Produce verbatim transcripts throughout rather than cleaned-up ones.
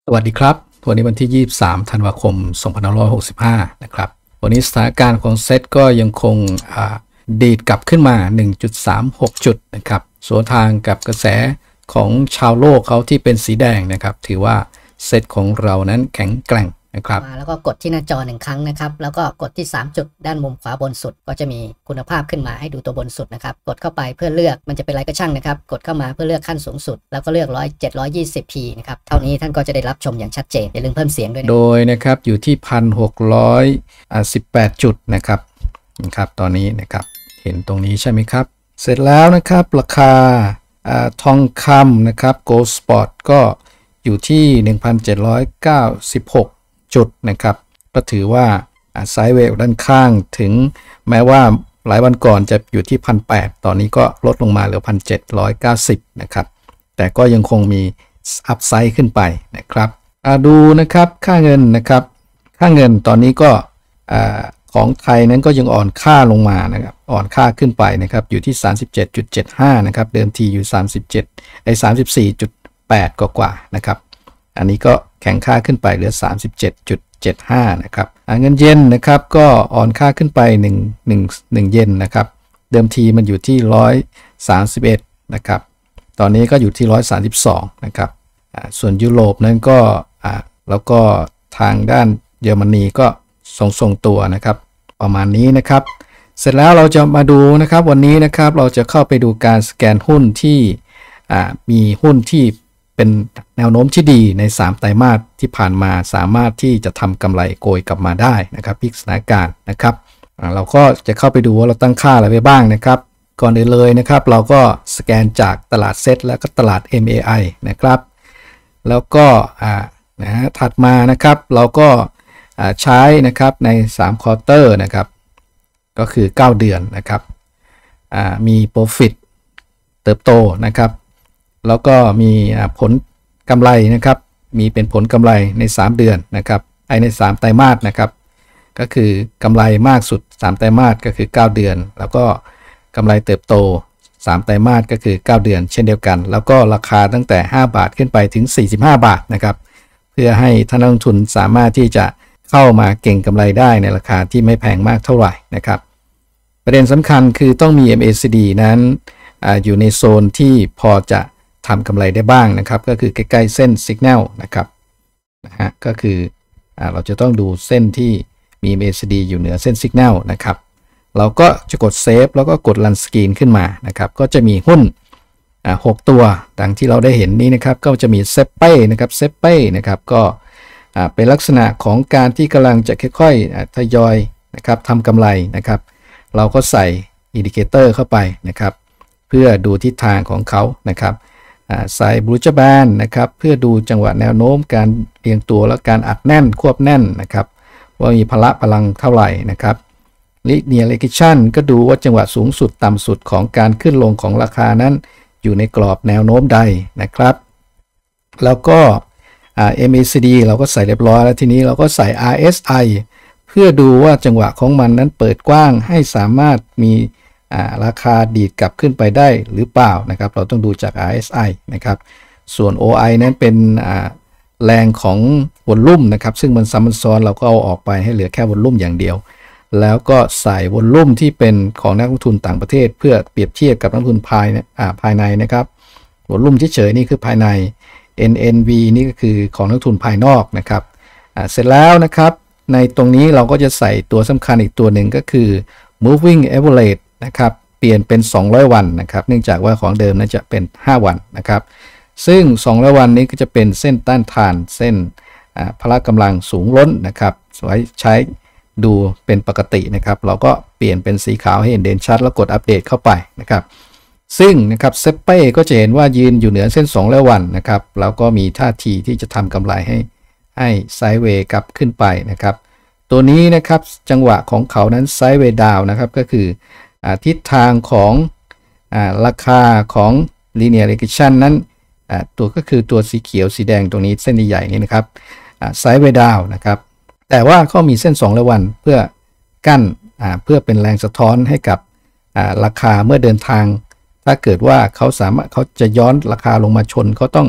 สวัสดีครับวันนี้วันที่ยี่สิบสามธันวาคมสองพันห้าร้อยหกสิบห้านะครับวันนี้สถานการณ์ของเซตก็ยังคงดีดกลับขึ้นมา หนึ่งจุดสามหก จุดนะครับสวนทางกับกระแสของชาวโลกเขาที่เป็นสีแดงนะครับถือว่าเซตของเรานั้นแข็งแกร่งนะครับมาแล้วก็กดที่หน้าจอหนึ่งครั้งนะครับแล้วก็กดที่สามจุดด้านมุมขวาบนสุดก็จะมีคุณภาพขึ้นมาให้ดูตัวบนสุดนะครับกดเข้าไปเพื่อเลือกมันจะเป็นอะไรก็ช่างนะครับกดเข้ามาเพื่อเลือกขั้นสูงสุดแล้วก็เลือกร้อยเจ็ดร้อยยี่สิบพีนะครับเท่านี้ท่านก็จะได้รับชมอย่างชัดเจนอย่าลืมเพิ่มเสียงด้วยนะโดยนะครับอยู่ที่ หนึ่งพันหกร้อยสิบแปด จุดนะครับนะครับตอนนี้นะครับเห็นตรงนี้ใช่ไหมครับเสร็จแล้วนะครับราคาทองคำนะครับ Gold Spot ก็อยู่ที่ หนึ่งพันเจ็ดร้อยเก้าสิบหก จุดนะครับก็ถือว่าไซด์เวย์ด้านข้างถึงแม้ว่าหลายวันก่อนจะอยู่ที่ หนึ่งพันแปดร้อย ตอนนี้ก็ลดลงมาเหลือ หนึ่งพันเจ็ดร้อยเก้าสิบ นะครับแต่ก็ยังคงมีอัพไซด์ขึ้นไปนะครับดูนะครับค่าเงินนะครับค่าเงินตอนนี้ก็ของไทยนั้นก็ยังอ่อนค่าลงมานะครับอ่อนค่าขึ้นไปนะครับอยู่ที่ สามสิบเจ็ดจุดเจ็ดห้า นะครับเดิมทีอยู่สามสิบเจ็ดไอ้ สามสิบสี่จุดแปด กว่าๆนะครับอันนี้ก็แข็งค่าขึ้นไปเหลือ สามสิบเจ็ดจุดเจ็ดห้า นะครับเงินเยนนะครับก็อ่อนค่าขึ้นไป1 1 1เยนนะครับเดิมทีมันอยู่ที่หนึ่งร้อยสามสิบเอ็ดนะครับตอนนี้ก็อยู่ที่หนึ่งร้อยสามสิบสองนะครับส่วนยุโรปนั้นก็แล้วก็ทางด้านเยอรมนีก็ทรงๆตัวนะครับประมาณนี้นะครับเสร็จแล้วเราจะมาดูนะครับวันนี้นะครับเราจะเข้าไปดูการสแกนหุ้นที่มีหุ้นที่เป็นแนวโน้มที่ดีในสามไตรมาสที่ผ่านมาสามารถที่จะทำกำไรโกยกลับมาได้นะครับพลิกสถานการณ์นะครับเราก็จะเข้าไปดูว่าเราตั้งค่าอะไรไปบ้างนะครับก่อนอื่นเลยนะครับเราก็สแกนจากตลาดเซ็ตแล้วก็ตลาด เอ็ม เอ ไอ นะครับแล้วก็นะฮะถัดมานะครับเราก็ใช้นะครับในสามควอเตอร์นะครับก็คือเก้าเดือนนะครับมี Profit เติบโตนะครับแล้วก็มีผลกำไรนะครับมีเป็นผลกำไรในสามเดือนนะครับไอในสามไตรมาสนะครับก็คือกำไรมากสุดสามไตรมาสก็คือเก้าเดือนแล้วก็กำไรเติบโตสามไตรมาสก็คือเก้าเดือนเช่นเดียวกันแล้วก็ราคาตั้งแต่ห้าบาทขึ้นไปถึงสี่สิบห้าบาทนะครับเพื่อให้ท่านนักลงทุนสามารถที่จะเข้ามาเก่งกำไรได้ในราคาที่ไม่แพงมากเท่าไหร่นะครับประเด็นสำคัญคือต้องมี เอ็ม เอ ซี ดี นั้น อ, อยู่ในโซนที่พอจะทำกำไรได้บ้างนะครับก็คือใกล้ๆเส้น Signal นะครับนะฮะก็คืออเราจะต้องดูเส้นที่มี เอ็ม เอ ซี ดี อยู่เหนือเส้น Signal นะครับเราก็จะกดเซฟแล้วก็กด Run Screen ขึ้นมานะครับก็จะมีหุ้นหกตัวดังที่เราได้เห็นนี้นะครับก็จะมีเซเป้นะครับเซเป้นะครับก็เป็นลักษณะของการที่กำลังจะค่อยๆทยอยนะครับทำกำไรนะครับเราก็ใส่อินดิเคเตอร์เข้าไปนะครับเพื่อดูทิศทางของเขานะครับใส่บลูจแบนนะครับเพื่อดูจังหวะแนวโน้มการเรียงตัวและการอัดแน่นควบแน่นนะครับว่ามีพละพลังเท่าไหร่นะครับลิเนียร์เรกชันก็ดูว่าจังหวะสูงสุดต่ำสุดของการขึ้นลงของราคานั้นอยู่ในกรอบแนวโน้มใดนะครับแล้วก็ เอ็ม เอ ซี ดี เราก็ใส่เรียบร้อยแล้วทีนี้เราก็ใส่ อาร์ เอส ไอ เพื่อดูว่าจังหวะของมันนั้นเปิดกว้างให้สามารถมีราคาดีดกลับขึ้นไปได้หรือเปล่านะครับเราต้องดูจาก อาร์ เอส ไอ นะครับส่วน โอ ไอ นั้นเป็นแรงของวอลลุ่มนะครับซึ่งมันซ้ำซ้อนเราก็เอาออกไปให้เหลือแค่วอลลุ่มอย่างเดียวแล้วก็ใส่วอลลุ่มที่เป็นของนักลงทุนต่างประเทศเพื่อเปรียบเทียบกับนักลงทุนภายภายในนะครับวอลลุ่มเฉยๆนี่คือภายใน เอ็น เอ็น วี นี่ก็คือของนักลงทุนภายนอกนะครับเสร็จแล้วนะครับในตรงนี้เราก็จะใส่ตัวสำคัญอีกตัวหนึ่งก็คือ moving average นะครับเปลี่ยนเป็นสองร้อยวันนะครับเนื่องจากว่าของเดิมนั้นจะเป็นห้าวันนะครับซึ่งสองร้อยวันนี้ก็จะเป็นเส้นต้านทานเส้นพละกำลังสูงล้นนะครับไว้ใช้ดูเป็นปกตินะครับเราก็เปลี่ยนเป็นสีขาวให้เห็นเด่นชัดแล้วกดอัปเดตเข้าไปนะครับซึ่งนะครับเซเป้ก็จะเห็นว่ายืนอยู่เหนือเส้นสองร้อยวันนะครับแล้วก็มีท่าทีที่จะทำกำไรให้ให้ไซด์เวย์กลับขึ้นไปนะครับตัวนี้นะครับจังหวะของเขานั้นไซด์เวย์ดาวนะครับก็คือทิศทางของราคาของ linear regression นั้นตัวก็คือตัวสีเขียวสีแดงตรงนี้เส้นใหญ่ๆนี้นะครับไซด์เวย์ดาวนะครับแต่ว่าเขามีเส้นสองร้อยวันเพื่อกั้นเพื่อเป็นแรงสะท้อนให้กับราคาเมื่อเดินทางถ้าเกิดว่าเขาสามารถเขาจะย้อนราคาลงมาชนเขาต้อง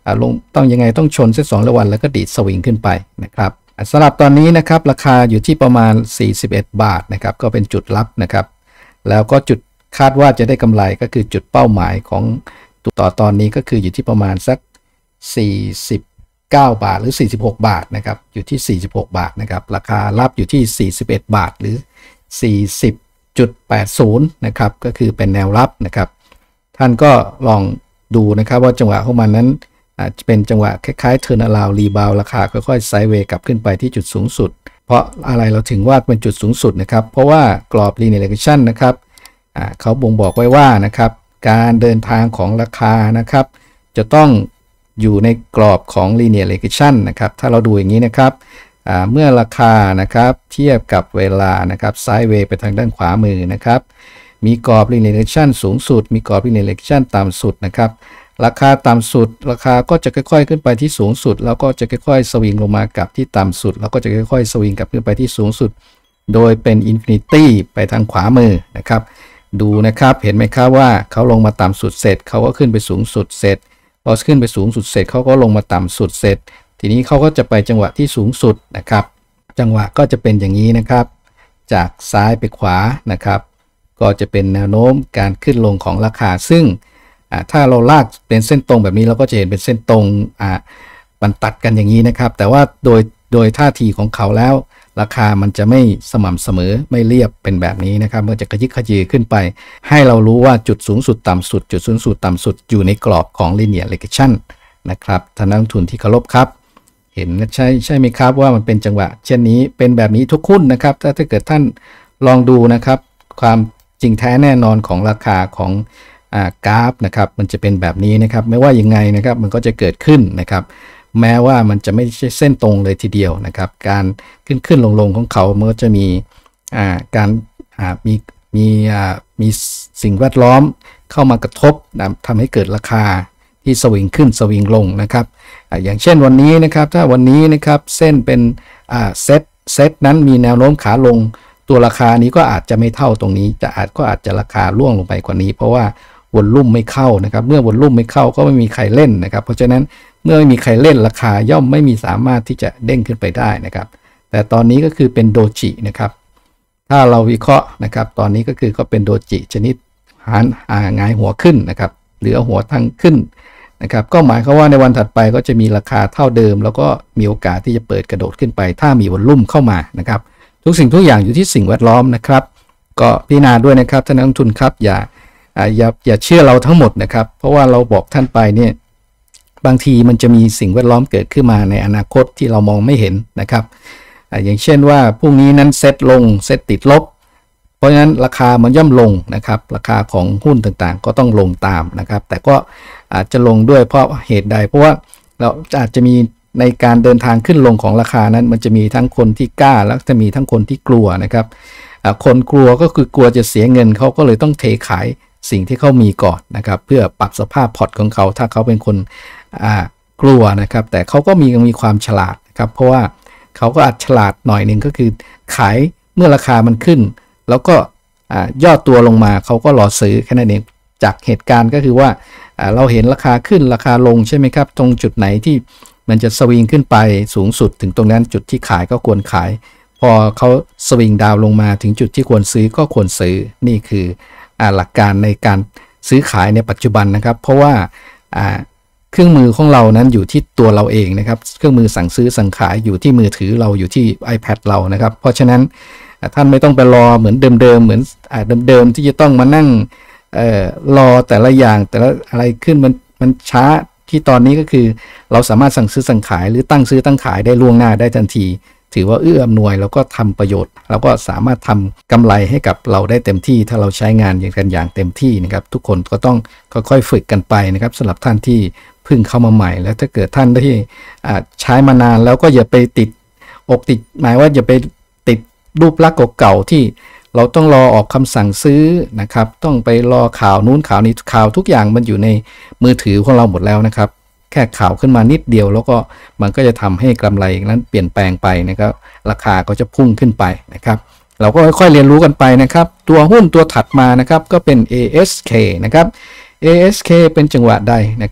ลงต้องยังไงต้องชนเซตสองระวันแล้วก็ดีดสวิงขึ้นไปนะครับสำหรับตอนนี้นะครับราคาอยู่ที่ประมาณสี่สิบเอ็ดบาทนะครับก็เป็นจุดรับนะครับแล้วก็จุดคาดว่าจะได้กำไรก็คือจุดเป้าหมายของต่อตอนนี้ก็คืออยู่ที่ประมาณสักสี่สิบเก้าบาทหรือสี่สิบหกบาทนะครับอยู่ที่สี่สิบหกบาทนะครับราคารับอยู่ที่สี่สิบเอ็ดบาทหรือ สี่สิบจุดแปดศูนย์ นะครับก็คือเป็นแนวรับนะครับท่านก็ลองดูนะครับว่าจังหวะของมันนั้นอาจจะเป็นจังหวะคล้ายๆ turn around rebound ราคาค่อยๆไซด์เวย์กลับขึ้นไปที่จุดสูงสุดเพราะอะไรเราถึงว่าเป็นจุดสูงสุดนะครับเพราะว่ากรอบ linear regression นะครับเขาบ่งบอกไว้ว่านะครับการเดินทางของราคานะครับจะต้องอยู่ในกรอบของ linear regression นะครับถ้าเราดูอย่างนี้นะครับเมื่อราคานะครับเทียบกับเวลานะครับไซด์เวย์ไปทางด้านขวามือนะครับมีกรอบ linear regression สูงสุดมีกรอบ linear regression ต่ำสุดนะครับราคาต่ำสุดราคาก็จะค่อยๆขึ้นไปที่สูงสุดแล้วก็จะค่อยๆสวิงลงมากับที่ต่ำสุดแล้วก็จะค่อยๆสวิงกลับขึ้นไปที่สูงสุดโดยเป็น infinity ไปทางขวามือนะครับดูนะครับเห็นไหมครับว่าเขาลงมาต่ำสุดเสร็จเขาก็ขึ้นไปสูงสุดเสร็จพอขึ้นไปสูงสุดเสร็จเขาก็ลงมาต่ำสุดเสร็จทีนี้เขาก็จะไปจังหวะที่สูงสุดนะครับจังหวะก็จะเป็นอย่างนี้นะครับจากซ้ายไปขวานะครับก็จะเป็นแนวโน้มการขึ้นลงของราคาซึ่งถ้าเราลากเป็นเส้นตรงแบบนี้เราก็จะเห็นเป็นเส้นตรงอ่ามันตัดกันอย่างนี้นะครับแต่ว่าโดยโดยท่าทีของเขาแล้วราคามันจะไม่สม่ำเสมอไม่เรียบเป็นแบบนี้นะครับมันจะกระยิกขยี้ขึ้นไปให้เรารู้ว่าจุดสูงสุดต่ำสุดจุดสูงสุดต่ำสุดอยู่ในกรอบของ linear regression นะครับท่านนักลงทุนที่เคารพครับเห็นใช่ใช่ไหมครับว่ามันเป็นจังหวะเช่นนี้เป็นแบบนี้ทุกหุ้นนะครับถ้าถ้าเกิดท่านลองดูนะครับความจริงแท้แน่นอนของราคาของกราฟนะครับมันจะเป็นแบบนี้นะครับไม่ว่ายังไงนะครับมันก็จะเกิดขึ้นนะครับแม้ว่ามันจะไม่ใช่เส้นตรงเลยทีเดียวนะครับการขึ้นขึ้นลงลงของเขามันก็จะมีการมีมีมีสิ่งแวดล้อมเข้ามากระทบนะทำให้เกิดราคาที่สวิงขึ้นสวิงลงนะครับอย่างเช่นวันนี้นะครับถ้าวันนี้นะครับเส้นเป็นเซตเซตนั้นมีแนวโน้มขาลงตัวราคานี้ก็อาจจะไม่เท่าตรงนี้จะอาจก็อาจจะราคาร่วงลงไปกว่านี้เพราะว่าวอลลุ่มไม่เข้านะครับเมื่อวอลลุ่มไม่เข้าก็ไม่มีใครเล่นนะครับเพราะฉะนั้นเมื่อไม่มีใครเล่นราคาย่อมไม่มีสามารถที่จะเด้งขึ้นไปได้นะครับแต่ตอนนี้ก็คือเป็นโดจินะครับถ้าเราวิเคราะห์นะครับตอนนี้ก็คือก็เป็นโดจิชนิดหันอ่างายหัวขึ้นนะครับหรือหัวทางขึ้นนะครับก็หมายความว่าในวันถัดไปก็จะมีราคาเท่าเดิมแล้วก็มีโอกาสที่จะเปิดกระโดดขึ้นไปถ้ามีวอลลุ่มเข้ามานะครับทุกสิ่งทุกอย่างอยู่ที่สิ่งแวดล้อมนะครับก็พิจารณาด้วยนะครับท่านนักลงทุนครับอย่าอย่าอย่าเชื่อเราทั้งหมดนะครับเพราะว่าเราบอกท่านไปเนี่ยบางทีมันจะมีสิ่งแวดล้อมเกิดขึ้นมาในอนาคตที่เรามองไม่เห็นนะครับอย่างเช่นว่าพรุ่งนี้นั้นเซ็ตลงเซ็ตติดลบเพราะฉะนั้นราคามันย่อมลงนะครับราคาของหุ้นต่างๆก็ต้องลงตามนะครับแต่ก็อาจจะลงด้วยเพราะเหตุใดเพราะว่าเราอาจจะมีในการเดินทางขึ้นลงของราคานั้นมันจะมีทั้งคนที่กล้าแล้วจะมีทั้งคนที่กลัวนะครับคนกลัวก็คือกลัวจะเสียเงินเขาก็เลยต้องเทขายสิ่งที่เขามีก่อนนะครับเพื่อปรับสภาพพอร์ตของเขาถ้าเขาเป็นคนกลัวนะครับแต่เขาก็มีมีความฉลาดนะครับเพราะว่าเขาก็อาจฉลาดหน่อยหนึ่งก็คือขายเมื่อราคามันขึ้นแล้วก็ย่อตัวลงมาเขาก็รอซื้อแค่นั้นเองจากเหตุการณ์ก็คือว่าเราเห็นราคาขึ้นราคาลงใช่ไหมครับตรงจุดไหนที่มันจะสวิงขึ้นไปสูงสุดถึงตรงนั้นจุดที่ขายก็ควรขายพอเขาสวิงดาวลงมาถึงจุดที่ควรซื้อก็ควรซื้อนี่คือหลักการในการซื้อขายในปัจจุบันนะครับเพราะว่าเครื่องมือของเรานั้นอยู่ที่ตัวเราเองนะครับเครื่องมือสั่งซื้อสั่งขายอยู่ที่มือถือเราอยู่ที่ iPad เรานะครับเพราะฉะนั้นท่านไม่ต้องไปรอเหมือนเดิมๆเหมือนเดิมๆที่จะต้องมานั่งเอ่อรอแต่ละอย่างแต่ละอะไรขึ้นมันมันช้าที่ตอนนี้ก็คือเราสามารถสั่งซื้อสั่งขายหรือตั้งซื้อตั้งขายได้ล่วงหน้าได้ทันทีถือว่าเอื้ออำนวยแล้วก็ทำประโยชน์แล้วก็สามารถทำกำไรให้กับเราได้เต็มที่ถ้าเราใช้งานอย่างกันอย่างเต็มที่นะครับทุกคนก็ต้องค่อยๆฝึกกันไปนะครับสำหรับท่านที่เพิ่งเข้ามาใหม่แล้วถ้าเกิดท่านที่ใช้มานานแล้วก็อย่าไปติดอกติดหมายว่าอย่าไปติดรูปลักษณ์เก่าๆที่เราต้องรอออกคำสั่งซื้อนะครับต้องไปรอข่าวนู้นข่าวนี้ข่าวทุกอย่างมันอยู่ในมือถือของเราหมดแล้วนะครับแค่ข่าวขึ้นมานิดเดียวแล้วก็มันก็จะทำให้กำไรนั้นเปลี่ยนแปลงไปนะครับราคาก็จะพุ่งขึ้นไปนะครับเราก็ค่อยๆเรียนรู้กันไปนะครับตัวหุ้นตัวถัดมานะครับก็เป็น เอ เอส เค นะครับ เอ เอส เค เป็นจังหวะใดนะครับ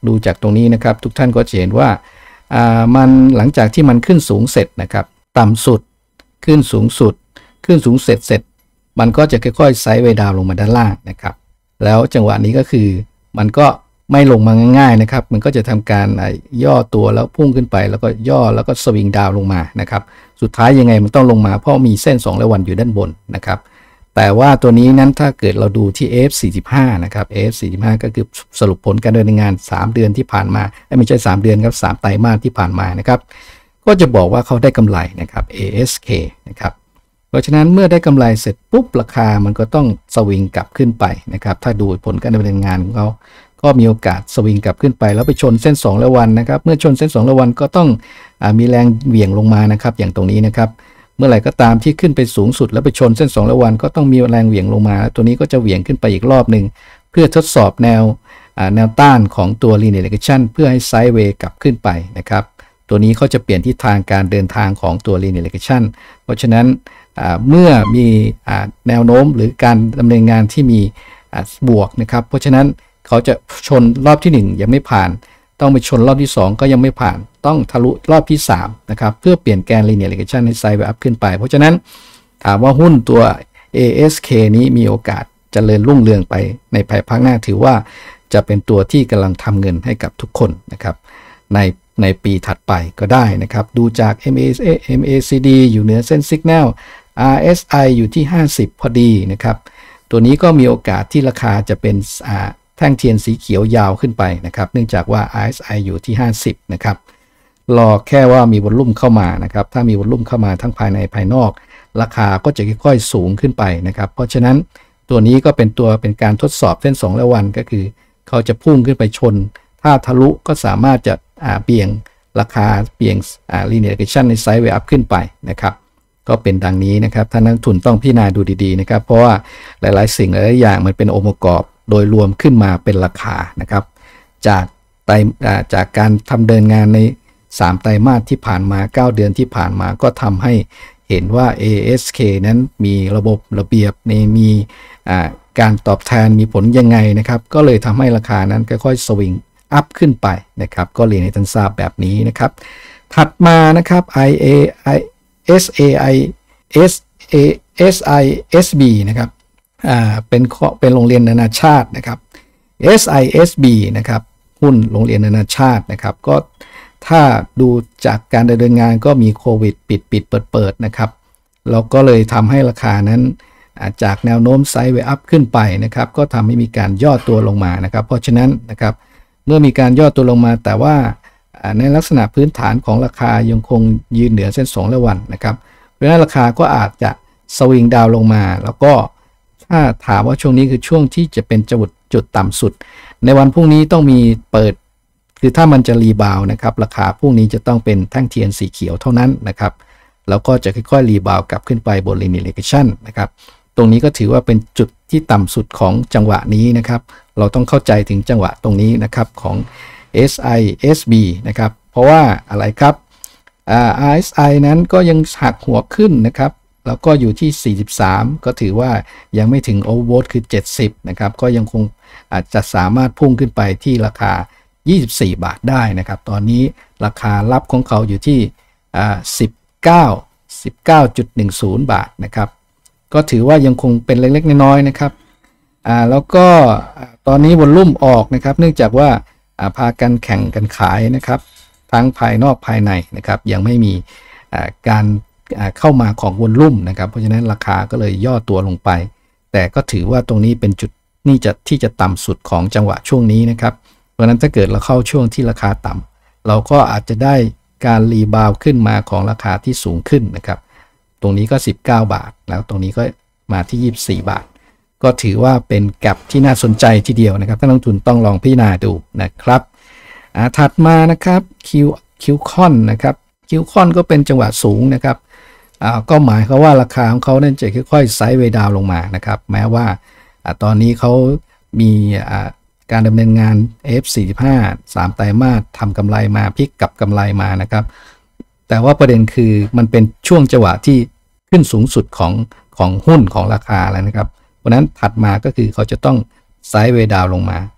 ดูจากตรงนี้นะครับทุกท่านก็จะเห็นว่าอ่ามันหลังจากที่มันขึ้นสูงเสร็จนะครับต่ำสุดขึ้นสูงสุดขึ้นสูงเสร็จเสร็จมันก็จะค่อยๆไซด์เวย์ดาวลงมาด้านล่างนะครับแล้วจังหวะนี้ก็คือมันก็ไม่ลงมาง่ายๆนะครับมันก็จะทำการย่อตัวแล้วพุ่งขึ้นไปแล้วก็ย่อแล้วก็สวิงดาวลงมานะครับสุดท้ายยังไงมันต้องลงมาเพราะมีเส้นสองร้อยวันอยู่ด้านบนนะครับแต่ว่าตัวนี้นั้นถ้าเกิดเราดูที่ เอ เอฟ สี่สิบห้า นะครับ เอ เอฟ สี่สิบห้า ก็คือสรุปผลการดำเนินงานสามเดือนที่ผ่านมาไม่ใช่สามเดือนครับสามไตรมาสที่ผ่านมานะครับก็จะบอกว่าเขาได้กำไรนะครับ เอ เอส เค นะครับเพราะฉะนั้นเมื่อได้กำไรเสร็จปุ๊บราคามันก็ต้องสวิงกลับขึ้นไปนะครับถ้าดูผลการดำเนินงานของเขาก็มีโอกาสสวิงกลับขึ้นไปแล้วไปชนเส้นสองร้อยวันนะครับเมื่อชนเส้นสองร้อยวันก็ต้องอ่ามีแรงเหวี่ยงลงมานะครับอย่างตรงนี้นะครับเมื่อไหร่ก็ตามที่ขึ้นไปสูงสุดแล้วไปชนเส้นสองร้อยวันก็ต้องมีแรงเหวี่ยงลงมาตัวนี้ก็จะเหวี่ยงขึ้นไปอีกรอบหนึ่งเพื่อทดสอบแนวอ่าแนวต้านของตัว linear regression เพื่อให้ไซด์เวย์กลับขึ้นไปนะครับตัวนี้เขาจะเปลี่ยนทิศทางการเดินทางของตัว linear regression เพราะฉะนั้นเมื่อมีแนวโน้มหรือการดำเนินงานที่มีบวกนะครับเพราะฉะนั้นเขาจะชนรอบที่หนึ่งยังไม่ผ่านต้องไปชนรอบที่สองก็ยังไม่ผ่านต้องทะลุรอบที่สามนะครับเพื่อเปลี่ยนแกน linear regression ให้ไซด์เวย์อัพขึ้นไปเพราะฉะนั้นถามว่าหุ้นตัว เอ เอส เค นี้มีโอกาสเจริญรุ่งเรืองไปในภายภาคหน้าถือว่าจะเป็นตัวที่กำลังทำเงินให้กับทุกคนนะครับในในปีถัดไปก็ได้นะครับดูจาก เอ็ม เอ ซี ดี อยู่เหนือเส้น Signal อาร์ เอส ไอ อยู่ที่ห้าสิบพอดีนะครับตัวนี้ก็มีโอกาสที่ราคาจะเป็นแท่งเทียนสีเขียวยาวขึ้นไปนะครับเนื่องจากว่า อาร์ เอส ไอ อยู่ที่ห้าสิบนะครับรอแค่ว่ามีวอลลุ่มเข้ามานะครับถ้ามีวอลลุ่มเข้ามาทั้งภายในภายนอกราคาก็จะค่อยๆสูงขึ้นไปนะครับเพราะฉะนั้นตัวนี้ก็เป็นตัวเป็นการทดสอบเส้นสองร้อยวันก็คือเขาจะพุ่งขึ้นไปชนถ้าทะลุก็สามารถจะเบี่ยงราคาเบี่ยง linear regression ในไซด์เวย์อัพขึ้นไปนะครับก็เป็นดังนี้นะครับท่านนักทุนต้องพิจารณาดูดีๆนะครับเพราะว่าหลายๆสิ่งหลายๆอย่างมันเป็นองค์ประกอบโดยรวมขึ้นมาเป็นราคานะครับจากไตรจากการทำเดินงานในสามไตรมาสที่ผ่านมาเก้าเดือนที่ผ่านมาก็ทำให้เห็นว่า เอ เอส เค นั้นมีระบบระเบียบในมีการตอบแทนมีผลยังไงนะครับก็เลยทำให้ราคานั้นค่อยๆสวิงอัพขึ้นไปนะครับก็เรียนให้ท่านทราบแบบนี้นะครับถัดมานะครับ ไอ เอ เอส เอ ไอ เอส เอ เอส ไอ เอส บี นะครับอ่าเป็นเป็นโรงเรียนนานาชาตินะครับ เอส ไอ เอส บี นะครับหุ้นโรงเรียนนานาชาตินะครับก็ถ้าดูจากการดำเนินงานก็มีโควิดปิดปิดเปิดเปิดนะครับแล้วก็เลยทำให้ราคานั้นจากแนวโน้มไซด์เวย์อัพขึ้นไปนะครับก็ทำให้มีการย่อตัวลงมานะครับเพราะฉะนั้นนะครับเมื่อมีการย่อตัวลงมาแต่ว่าในลักษณะพื้นฐานของราคายังคงยืนเหนือเส้นสองร้อยวันนะครับเพราะฉะนั้นราคาก็อาจจะสวิงดาวลงมาแล้วก็ถ้าถามว่าช่วงนี้คือช่วงที่จะเป็นจุดจุดต่ำสุดในวันพรุ่งนี้ต้องมีเปิดคือถ้ามันจะรีบาวนะครับราคาพรุ่งนี้จะต้องเป็นแท่งเทียนสีเขียวเท่านั้นนะครับแล้วก็จะค่อยๆรีบาวกลับขึ้นไปบน linear regression นะครับตรงนี้ก็ถือว่าเป็นจุดที่ต่ำสุดของจังหวะนี้นะครับเราต้องเข้าใจถึงจังหวะตรงนี้นะครับของ เอส ไอ เอส บี นะครับเพราะว่าอะไรครับ อาร์ เอส ไอ นั้นก็ยังหักหัวขึ้นนะครับแล้วก็อยู่ที่สี่สิบสามก็ถือว่ายังไม่ถึง overbought คือเจ็ดสิบนะครับก็ยังคงอาจจะสามารถพุ่งขึ้นไปที่ราคายี่สิบสี่บาทได้นะครับตอนนี้ราคารับของเขาอยู่ที่อ่าสิบเก้า สิบเก้าจุดหนึ่งศูนย์ บาทนะครับก็ถือว่ายังคงเป็นเล็กๆน้อยๆนะครับอ่าแล้วก็ตอนนี้วอลลุ่มออกนะครับเนื่องจากว่าอ่าพากันแข่งกันขายนะครับทั้งภายนอกภายในนะครับยังไม่มีอ่าการเข้ามาของวอลลุ่มนะครับเพราะฉะนั้นราคาก็เลยย่อตัวลงไปแต่ก็ถือว่าตรงนี้เป็นจุดนี่จะที่จะต่ำสุดของจังหวะช่วงนี้นะครับเพราะนั้นถ้าเกิดเราเข้าช่วงที่ราคาต่ำเราก็อาจจะได้การรีบาวขึ้นมาของราคาที่สูงขึ้นนะครับตรงนี้ก็สิบเก้าบาทแล้วตรงนี้ก็มาที่ยี่สิบสี่บาทก็ถือว่าเป็นแก็ปที่น่าสนใจทีเดียวนะครับท่านนักลงทุนต้องลองพิจารณาดูนะครับถัดมานะครับคิวคิวคอนนะครับคิวคอนก็เป็นจังหวะสูงนะครับก็หมายเขาว่าราคาของเขาเนี่ยจะค่อยๆไซด์เวย์ดาวลงมานะครับแม้ว่าตอนนี้เขามีการดำเนินงาน เอ เอฟ สี่สิบห้า สามไตรมาสทำกำไรมาพลิกกลับกำไรมานะครับแต่ว่าประเด็นคือมันเป็นช่วงจังหวะที่ขึ้นสูงสุดของของหุ้นของราคาแล้วนะครับเพราะนั้นถัดมาก็คือเขาจะต้องไซด์เวย์ดาวลงมาถ้า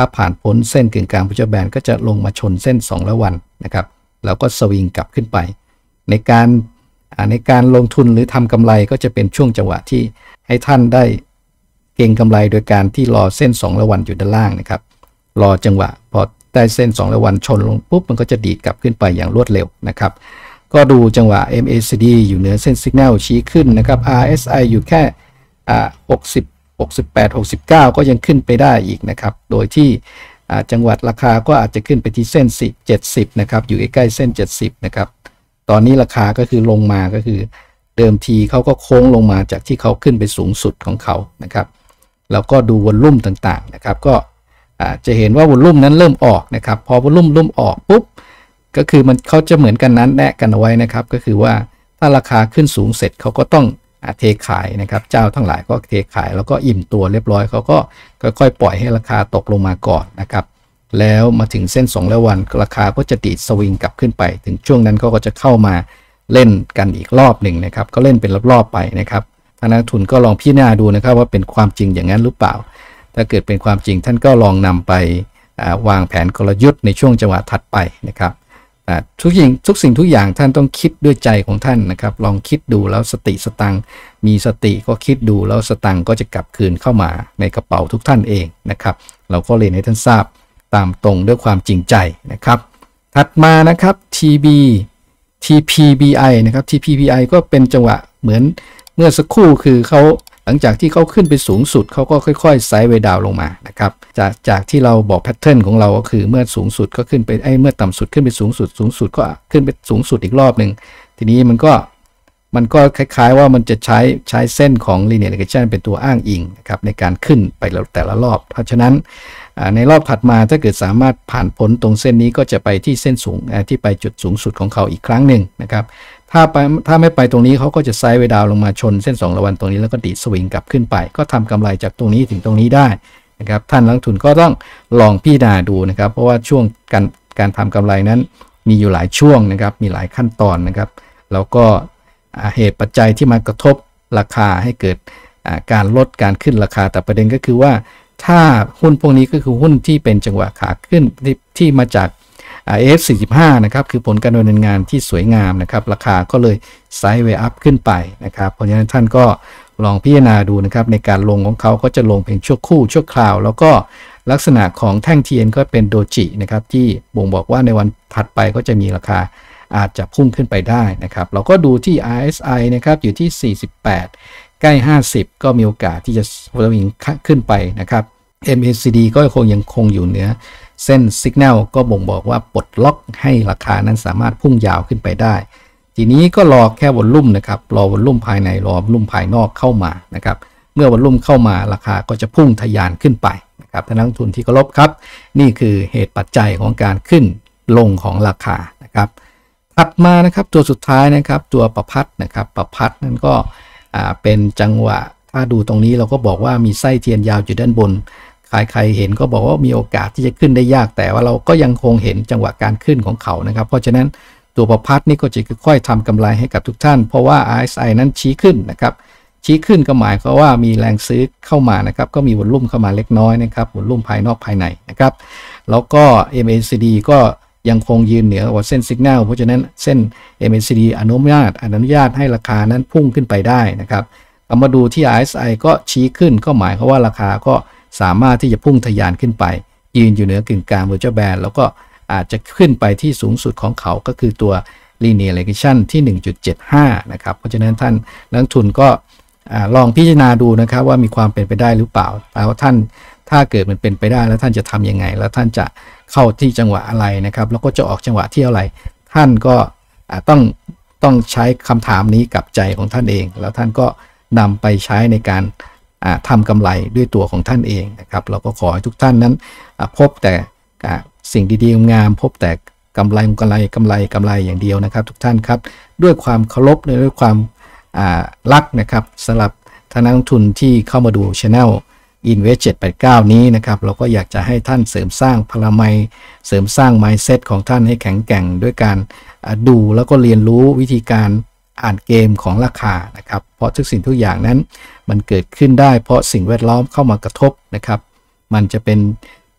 าผ่านพ้นเส้นกึ่งกลาง Bollinger Band ก็จะลงมาชนเส้นสองร้อยวันนะครับแล้วก็สวิงกลับขึ้นไปในการในการลงทุนหรือทำกำไรก็จะเป็นช่วงจังหวะที่ให้ท่านได้เก็งกำไรโดยการที่รอเส้นสองร้อยวันอยู่ด้านล่างนะครับรอจังหวะพอได้เส้นสองร้อยวันชนลงปุ๊บมันก็จะดีดกลับขึ้นไปอย่างรวดเร็วนะครับก็ดูจังหวะ เอ็ม เอ ซี ดี อยู่เหนือเส้น Signal ชี้ขึ้นนะครับ อาร์ เอส ไอ อยู่แค่อ่าหกสิบ หกสิบแปด หกสิบเก้าก็ยังขึ้นไปได้อีกนะครับโดยที่จังหวัดราคาก็อาจจะขึ้นไปที่เส้นเจ็ดสิบนะครับอยู่ใกล้ๆเส้นเจ็ดสิบนะครับตอนนี้ราคาก็คือลงมาก็คือเดิมทีเขาก็โค้งลงมาจากที่เขาขึ้นไปสูงสุดของเขานะครับแล้วก็ดูวอลลุ่มต่างๆนะครับก็จะเห็นว่าวอลลุ่มนั้นเริ่มออกนะครับพอวอลลุ่มเริ่มออกปุ๊บก็คือมันเขาจะเหมือนกันนั้นแนะกันเอาไว้นะครับก็คือว่าถ้าราคาขึ้นสูงเสร็จเขาก็ต้องเทขายนะครับเจ้าทั้งหลายก็เทขายแล้วก็อิ่มตัวเรียบร้อยเขาก็ค่อยๆปล่อยให้ราคาตกลงมาก่อนนะครับแล้วมาถึงเส้นสองร้อยวันราคาก็จะดีดสวิงกลับขึ้นไปถึงช่วงนั้นเขาก็จะเข้ามาเล่นกันอีกรอบหนึ่งนะครับก็เล่นเป็นรอบๆไปนะครับท่านนักทุนก็ลองพิจารณาดูนะครับว่าเป็นความจริงอย่างนั้นหรือเปล่าถ้าเกิดเป็นความจริงท่านก็ลองนำไปวางแผนกลยุทธ์ในช่วงจังหวะถัดไปนะครับทุกสิ่งทุกสิ่งทุกอย่างท่านต้องคิดด้วยใจของท่านนะครับลองคิดดูแล้วสติสตังมีสติก็คิดดูแล้วสตังก็จะกลับคืนเข้ามาในกระเป๋าทุกท่านเองนะครับเราก็เรียนให้ท่านทราบตามตรงด้วยความจริงใจนะครับถัดมานะครับ ที บี ที พี บี ไอ นะครับ ที พี บี ไอ ก็เป็นจังหวะเหมือนเมื่อสักครู่คือเขาหลังจากที่เขาขึ้นไปสูงสุดเขาก็ค่อยๆไซด์เวย์ดาวลงมานะครับจากจากที่เราบอกแพทเทิร์นของเราก็คือเมื่อสูงสุดก็ขึ้นไปไอ้เมื่อต่ำสุดขึ้นไปสูงสุดสูงสุดก็ขึ้นไปสูงสุดอีกรอบหนึ่งทีนี้มันก็มันก็คล้ายๆว่ามันจะใช้ใช้เส้นของ linear regression เป็นตัวอ้างอิงนะครับในการขึ้นไปแต่ละรอบเพราะฉะนั้นในรอบถัดมาถ้าเกิดสามารถผ่านพ้นตรงเส้นนี้ก็จะไปที่เส้นสูงที่ไปจุดสูงสุดของเขาอีกครั้งหนึ่งนะครับถ้าไปถ้าไม่ไปตรงนี้เขาก็จะไซด์เวย์ดาวลงมาชนเส้นสองร้อยวันตรงนี้แล้วก็ดีดสวิงกลับขึ้นไปก็ทำกำไรจากตรงนี้ถึงตรงนี้ได้นะครับท่านนักลงทุนก็ต้องลองพิจารณาดูนะครับเพราะว่าช่วงการการทำกำไรนั้นมีอยู่หลายช่วงนะครับมีหลายขั้นตอนนะครับแล้วก็เหตุปัจจัยที่มากระทบราคาให้เกิดการลดการขึ้นราคาแต่ประเด็นก็คือว่าถ้าหุ้นพวกนี้ก็คือหุ้นที่เป็นจังหวะขาขึ้นที่ที่มาจาก เอ เอฟ สี่สิบห้า นะครับคือผลการดำเนินงานที่สวยงามนะครับราคาก็เลยไซด์เวย์อัพขึ้นไปนะครับเพราะฉะนั้นท่านก็ลองพิจารณาดูนะครับในการลงของเขาก็จะลงเพียงชั่วคู่ชั่วคราวแล้วก็ลักษณะของแท่งเทียนก็เป็นโดจินะครับที่บ่งบอกว่าในวันถัดไปก็จะมีราคาอาจจะพุ่งขึ้นไปได้นะครับเราก็ดูที่ อาร์ เอส ไอ นะครับอยู่ที่สี่สิบแปดใกล้ห้าสิบก็มีโอกาสที่จะสวิงขึ้นไปนะครับ เอ็ม เอ ซี ดี ก็คงยังคงอยู่เหนือเส้น Signal ก็บ่งบอกว่าปลดล็อกให้ราคานั้นสามารถพุ่งยาวขึ้นไปได้ทีนี้ก็รอแค่วอลลุ่มนะครับรอวอลลุ่มภายในรอวอลลุ่มภายนอกเข้ามานะครับเมื่อวอลลุ่มเข้ามาราคาก็จะพุ่งทะยานขึ้นไปนะครับท่านนักลงทุนที่เคารพครับนี่คือเหตุปัจจัยของการขึ้นลงของราคานะครับถัดมานะครับตัวสุดท้ายนะครับตัวประพัดนะครับประพัดนั้นก็เป็นจังหวะถ้าดูตรงนี้เราก็บอกว่ามีไส้เทียนยาวอยู่ด้านบนใครๆเห็นก็บอกว่ามีโอกาสที่จะขึ้นได้ยากแต่ว่าเราก็ยังคงเห็นจังหวะการขึ้นของเขานะครับเพราะฉะนั้นตัวประพัดนี่ก็จะค่อยๆทำกำไรให้กับทุกท่านเพราะว่า อาร์ เอส ไอ นั้นชี้ขึ้นนะครับชี้ขึ้นก็หมายความว่ามีแรงซื้อเข้ามานะครับก็มีวอลลุ่มเข้ามาเล็กน้อยนะครับวอลลุ่มภายนอกภายในนะครับแล้วก็ เอ็ม เอ ซี ดี ก็ยังคงยืนเหนือกว่าเส้น Signal เพราะฉะนั้นเส้น เอ็ม เอ ซี ดี อนุญาตอนุญาตให้ราคานั้นพุ่งขึ้นไปได้นะครับเอามาดูที่ อาร์ เอส ไอ ก็ชี้ขึ้นก็หมายความว่าราคาก็สามารถที่จะพุ่งทะยานขึ้นไปยืนอยู่เหนือกึ่งกลาง Bollinger Band แล้วก็อาจจะขึ้นไปที่สูงสุดของเขาก็คือตัว linear regression ที่ หนึ่งจุดเจ็ดห้า นะครับเพราะฉะนั้นท่านนักลงทุนก็ลองพิจารณาดูนะครับว่ามีความเป็นไปได้หรือเปล่าแล้วท่านถ้าเกิดมันเป็นไปได้แล้วท่านจะทำยังไงแล้วท่านจะเข้าที่จังหวะอะไรนะครับแล้วก็จะออกจังหวะที่อะไรท่านก็ต้องต้องใช้คำถามนี้กับใจของท่านเองแล้วท่านก็นำไปใช้ในการทำกำไรด้วยตัวของท่านเองนะครับเราก็ขอให้ทุกท่านนั้นพบแต่สิ่งดีๆงามพบแต่กำไรกำไรกำไรกำไรอย่างเดียวนะครับทุกท่านครับด้วยความเคารพด้วยความรักนะครับสำหรับท่านนักลงทุนที่เข้ามาดู Channel Invest เจ็ดแปดเก้านี้นะครับเราก็อยากจะให้ท่านเสริมสร้างพลามัยเสริมสร้าง mindset ของท่านให้แข็งแกร่งด้วยการดูแล้วก็เรียนรู้วิธีการอ่านเกมของราคานะครับเพราะทุกสิ่งทุกอย่างนั้นมันเกิดขึ้นได้เพราะสิ่งแวดล้อมเข้ามากระทบนะครับมันจะเป็น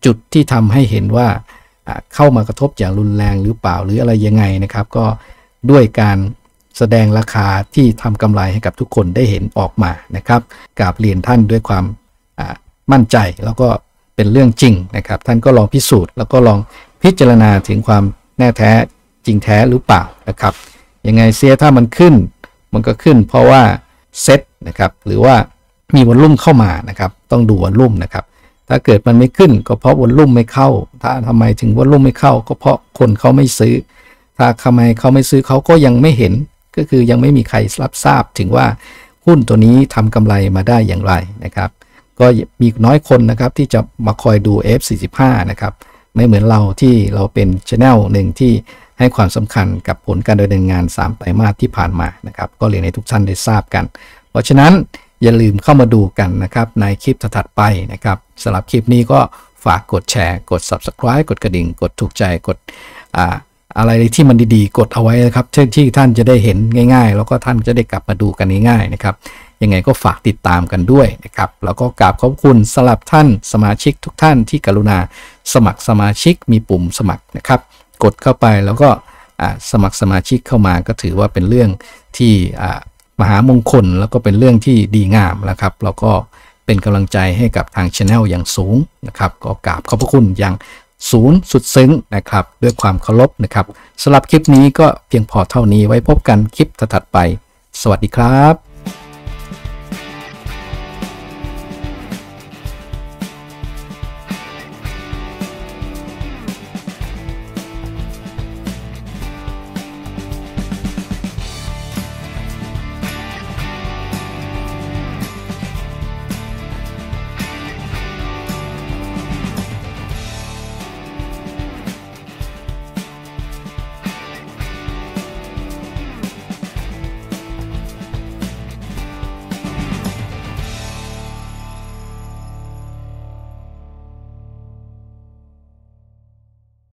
จุดที่ทำให้เห็นว่าเข้ามากระทบอย่างรุนแรงหรือเปล่าหรืออะไรยังไงนะครับก็ด้วยการแสดงราคาที่ทำกำไรให้กับทุกคนได้เห็นออกมานะครับกราบเรียนท่านด้วยความมั่นใจแล้วก็เป็นเรื่องจริงนะครับท่านก็ลองพิสูจน์แล้วก็ลองพิจารณาถึงความแน่แท้จริงแท้หรือเปล่านะครับยังไงเสียถ้ามันขึ้นมันก็ขึ้นเพราะว่าเซ็ตนะครับหรือว่ามีวอลลุ่มเข้ามานะครับต้องดูวอลลุ่มนะครับถ้าเกิดมันไม่ขึ้นก็เพราะวอลลุ่มไม่เข้าถ้าทำไมถึงวอลลุ่มไม่เข้าก็เพราะคนเขาไม่ซื้อถ้าทำไมเขาไม่ซื้อเขาก็ยังไม่เห็นก็คือยังไม่มีใครรับทราบถึงว่าหุ้นตัวนี้ทำกำไรมาได้อย่างไรนะครับก็มีน้อยคนนะครับที่จะมาคอยดู เอฟ สี่สิบห้า นะครับไม่เหมือนเราที่เราเป็น channel หนึ่งที่ให้ความสำคัญกับผลการดำเนินงานสามไตรมาสที่ผ่านมานะครับก็เรียนให้ทุกท่านได้ทราบกันเพราะฉะนั้นอย่าลืมเข้ามาดูกันนะครับในคลิปถัดไปนะครับสำหรับคลิปนี้ก็ฝากกดแชร์กด Subscribe กดกระดิ่งกดถูกใจกดอ่าอะไรที่มันดีๆกดเอาไว้นะครับเช่นที่ท่านจะได้เห็นง่ายๆแล้วก็ท่านจะได้กลับมาดูกันง่ายๆนะครับยังไงก็ฝากติดตามกันด้วยนะครับแล้วก็กราบขอบคุณสำหรับท่านสมาชิกทุกท่านที่กรุณาสมัครสมาชิกมีปุ่มสมัครนะครับกดเข้าไปแล้วก็สมัครสมาชิกเข้ามาก็ถือว่าเป็นเรื่องที่มหามงคลแล้วก็เป็นเรื่องที่ดีงามนะครับแล้วก็เป็นกำลังใจให้กับทาง Channel อย่างสูงนะครับก็กราบขอบพระคุณอย่างสูงสุดซึ้งนะครับด้วยความเคารพนะครับสำหรับคลิปนี้ก็เพียงพอเท่านี้ไว้พบกันคลิปถัดไปสวัสดีครับ